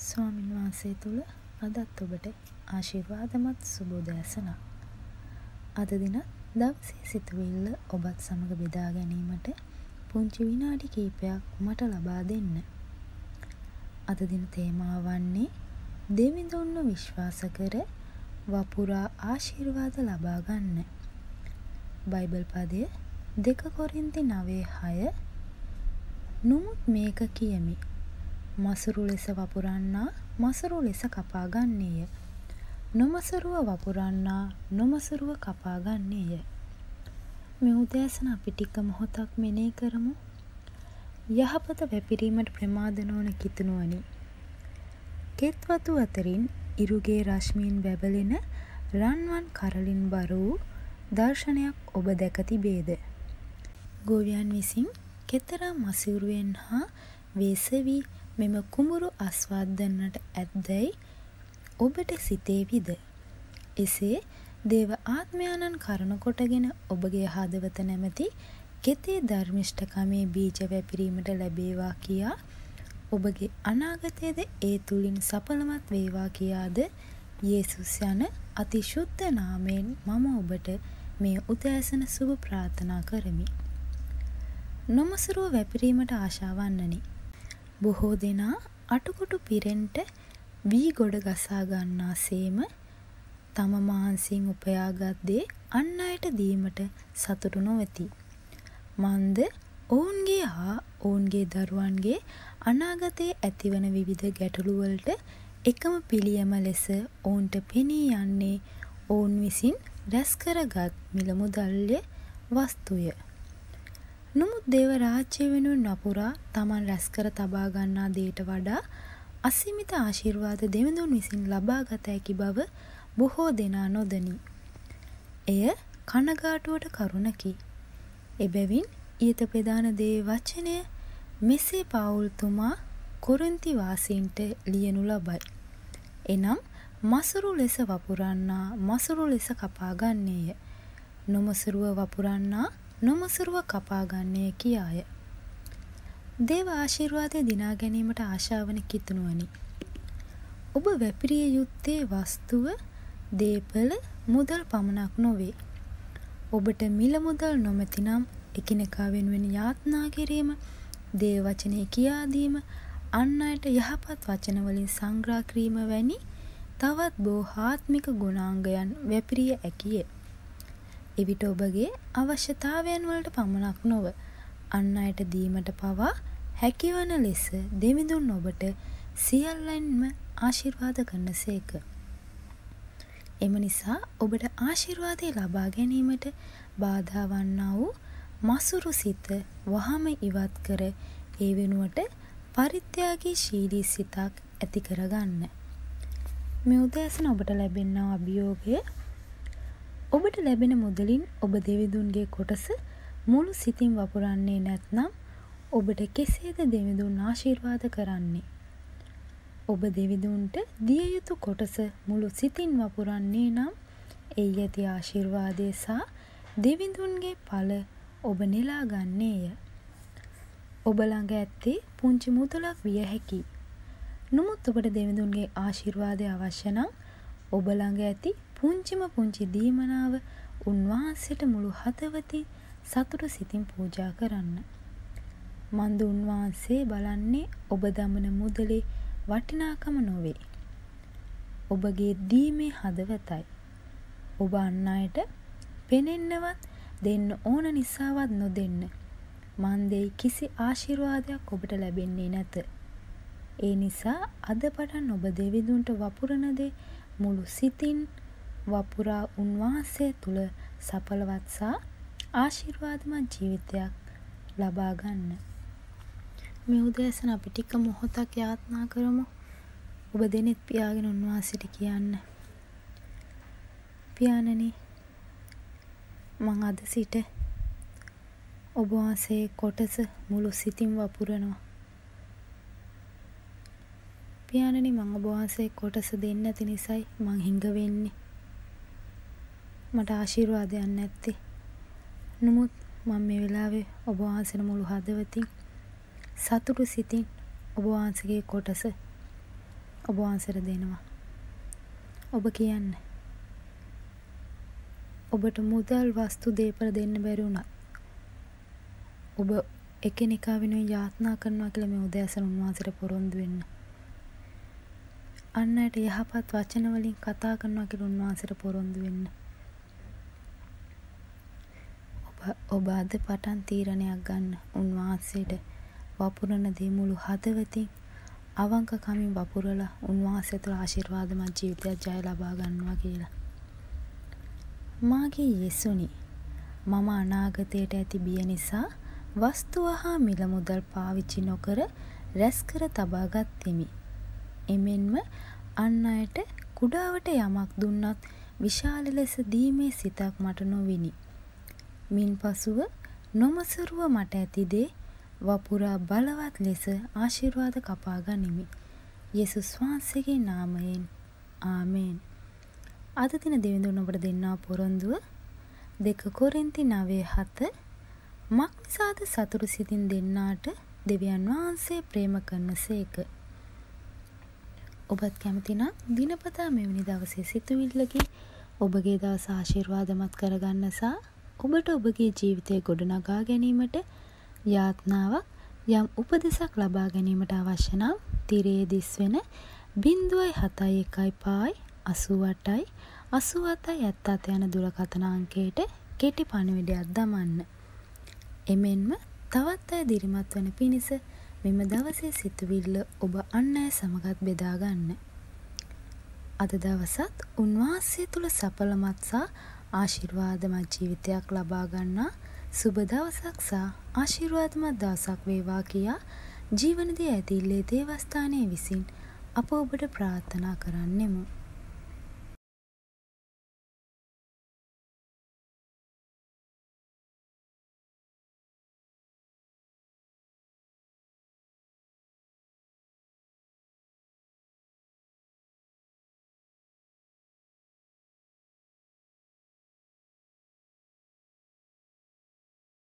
ස්වාමීන් වහන්සේ තුළ අදත් ඔබට ආශිර්වාදමත් සුබ උදෑසනක්. අද දින දවසේ සිතුවිල්ල ඔබත් සමග බෙදා ගැනීමට පුංචි විනාඩි කිහිපයක් මට ලබා දෙන්න. අද දින තේමාව වන්නේ දෙවිඳුන්ව විශ්වාස කර වපුරා ආශිර්වාද ලබා ගන්න. බයිබල් පදය 2 කොරින්ති 9:6 "නුමුත් මේක කියමි, මසුරු ලෙස වපුරන්නා මසුරු ලෙස කපා ගන්නේය. නොමසුරුව වපුරන්නා නොමසුරුව කපා ගන්නේය." මේ උදෑසන අපි ටික මොහොතක් මෙනෙහි කරමු. යහපත වැපිරීමට ප්‍රමාද නොවන කිතුනුවනි, කෙත්වතු අතරින් ඉරුගේ රශ්මියෙන් බැබලෙන රන්වන් කරලින් බර වූ දර්ශනයක් ඔබ දැක තිබේද? ගෝවයන් විසින් කෙතරම් මසුරුවෙන් හා වේසවි මෙම කුඹුරු ආස්වාදන්නට ඇත්දැයි ඔබට සිතේවිද? එසේ දේව ආත්මයාණන් කරුණ කොටගෙන ඔබගේ හදවත නැමැති කෙතේ ධර්මිෂ්ඨකමේ බීජ වැපිරීමට ලැබේවා කියා, ඔබගේ අනාගතයේද ඒ තුලින් සඵලමත් වේවා කියාද යේසුස් යන අතිශුද්ධ නාමයෙන් මම ඔබට මේ උදෑසන සුබ ප්‍රාර්ථනා කරමි. නොමසුරුව වැපිරීමට ආශාවන්නනි. බොහෝ දෙනා අටකොටු පිරෙන්ට වී ගොඩ ගසා ගන්නාසේම තම මහන්සියෙන් උපයාගත් දේ අන් අයට දීමට සතුටු නොවෙති. මන්ද ඔවුන්ගේ හා ඔවුන්ගේ දරුවන්ගේ අනාගතයේ ඇතිවන විවිධ ගැටලු වලට එකම පිළියම ලෙස ඔවුන්ට පෙනී යන්නේ ඔවුන් විසින් රැස් කරගත් මිල මුදල්ය වස්තුය. නමුත් දේව රාජ්‍ය වෙනුවෙන් වපුරා තමන් රැස් කර තබා ගන්නා දේට වඩා අසීමිත ආශිර්වාද දෙවිඳුන් විසින් ලබාගත හැකි බව බොහෝ දෙනා නොදනි. එය කනගාටුවට කරුණකි. එබැවින් ඊට ප්‍රධාන දේ වචනය මෙසේ පාවුල්තුමා කොරින්ති වාසීන්ට ලියනු ලබයි. එනම් මසුරු ලෙස වපුරන්නා මසුරු ලෙස කපා ගන්නේය. නොමසුරුව වපුරන්නා නොමසුරුව කපා ගන්නේ කියාය. දේව ආශිර්වාදය දිනා ගැනීමට ආශාවන කිතුනුවනි, ඔබ වැපිරිය යුත්තේ වස්තුව, දේපල, මුදල් පමණක් නොවේ. ඔබට මිල මුදල් නොමැතිනම් එකිනෙකා වෙනුවෙන් යාත්නා කිරීම, දේව වචනය කියා දීම, අන් අයට යහපත් වචන වලින් සංග්‍රහ කිරීම වැනි තවත් බොහෝාත්මික ගුණාංගයන් වැපිරිය හැකිය. එවිට ඔබගේ අවශ්‍යතාවයන් වලට පමණක් නොව අන් අයට දීමට පවා හැකිවන ලෙස දෙවිඳුන් ඔබට සියල්ලන්ම ආශිර්වාද කරනසේක. එම නිසා ඔබට ආශිර්වාදය ලබා ගැනීමට බාධා වන්නා වූ මසුරු සිත වහම ඉවත් කර ඒ වෙනුවට පරිත්‍යාගීශීලී සිතක් ඇති කරගන්න. මේ උදෑසන ඔබට ලැබෙනා අභියෝගය, ඔබට ලැබෙන මුදලින් ඔබ දෙවිඳුන්ගේ කොටස මුළු සිතින් වපුරන්නේ නැත්නම් ඔබට කෙසේද දෙවිඳුන් ආශිර්වාද කරන්නේ? ඔබ දෙවිඳුන්ට දිය යුතු කොටස මුළු සිතින් වපුරන්නේ නම් එයි ඇති ආශිර්වාදය සහ දෙවිඳුන්ගේ ඵල ඔබ නෙලා ගන්නේය. ඔබ ළඟ ඇත්තේ පුංචි මුදලක් විය හැකියි. නමුත් ඔබට දෙවිඳුන්ගේ ආශිර්වාදය අවශ්‍ය නම් ඔබ ළඟ ඇති පුංචිම පුංචි දීමනාව උන්වහන්සේට මුළු හදවතින් සතුටු සිතින් පූජා කරන්න. මන්ද උන්වහන්සේ බලන්නේ ඔබ දමන මුදලේ වටිනාකම නොවේ, ඔබගේ දීමේ හදවතයි. ඔබ අන් අයට පෙනෙන්නවත් දෙන්න ඕන නිසාවත් නොදෙන්න මන්දේ කිසි ආශිර්වාදයක් ඔබට ලැබෙන්නේ නැත. ඒ නිසා අද පටන් ඔබ දෙවිඳුන්ට වපුරන දේ මුළු සිතින් වපුරා උන්වහන්සේ තුල සඵලවත් සහ ආශිර්වාදමත් ජීවිතයක් ලබා ගන්න. මේ උදෑසන අපි ටික මොහොතක් යාත්නා කරමු. ඔබ දෙනෙත් පියාගෙන උන්වහන්සේට කියන්න, පියාණනි, මං අද සිට ඔබ වහන්සේ කොටස මුළු සිතින් වපුරනවා. පියාණනි, මං ඔබ වහන්සේ කොටස දෙන්නේ නැති නිසායි මං හිඟ වෙන්නේ. මට ආශිර්වාදයක් නැත්තේ. නමුත් මම මේ වෙලාවේ ඔබ වහන්සේට මුළු හදවතින් සතුටු සිතින් ඔබ වහන්සේගේ කොටස ඔබ වහන්සේට දෙනවා. ඔබ කියන්න. ඔබට මුදල් වස්තු දේපල දෙන්න බැරි වුණත් ඔබ එකිනෙකා වෙනුවෙන් යාඥා කරනවා කියලා මේ උදෑසන උන්වහන්සේට පොරොන්දු වෙන්න. අන් අයට යහපත් වචන වලින් කතා කරනවා කියලා උන්වහන්සේට පොරොන්දු වෙන්න. ඔබ අද පටන් තීරණයක් ගන්න. උන්වහන්සේට වපුරන දේ මුළු හදවතින් අවංකකමින් වපුරලා උන්වහන්සේ තුළ ආශිර්වාදමත් ජීවිතයක් ජය ලබා ගන්නවා කියලා. මාගේ යේසුනි, මම අනාගතයට ඇති බිය නිසා වස්තු හා මිල මුදල් පාවිච්චි නොකර රැස් කර තබා ගත්ෙමි. එමෙන්ම අන් අයට කුඩාවට යමක් දුන්නත් විශාල ලෙස දීමේ සිතක් මට නොවිනි. මින්පසුව නොමසරුව මට ඇති දේ වපුරා බලවත් ලෙස ආශිර්වාද කපා ගනිමි. යේසුස් වහන්සේගේ නාමයෙන් ආමේන්. අද දින දෙවිඳුන් ඔබට දෙන්නා පොරොන්දුව 2 කොරින්ති 9:7 මක්නිසාද සතුරු සිතින් දෙන්නාට දෙවියන් වහන්සේ ප්‍රේම කරනසේක. ඔබත් කැමති නම් දිනපතා මෙවැනි දවසේ සිතුවිල්ලකින් ඔබගේ දවස ආශිර්වාදමත් කරගන්න සහ ඔබට ඔබගේ ජීවිතය ගොඩනගා ගැනීමට යාඥාවක් යම් උපදෙසක් ලබා ගැනීමට අවශ්‍ය නම් තිරයේ දිස්වෙන 071 88 87 යන දුරකථන අංකයට කෙටි පණිවිඩයක් දමන්න. එමෙන්ම තවත් අය දිරිමත් වන පිණිස මෙම දවසේ සිතුවිල්ල ඔබ අන් අය සමගත් බෙදා ගන්න. අද දවසත් උන්වහන්සේ තුල සඵලමත් සහ ආශිර්වාදමත් ජීවිතයක් ලබා ගන්නා සුබ දවසක් සහ ආශිර්වාදමත් දවසක් වේවා කියා ජීවනදී ඇතිල්ලේ දේවස්ථානයේ විසින් අප ඔබට ප්‍රාර්ථනා කරන්නෙමු.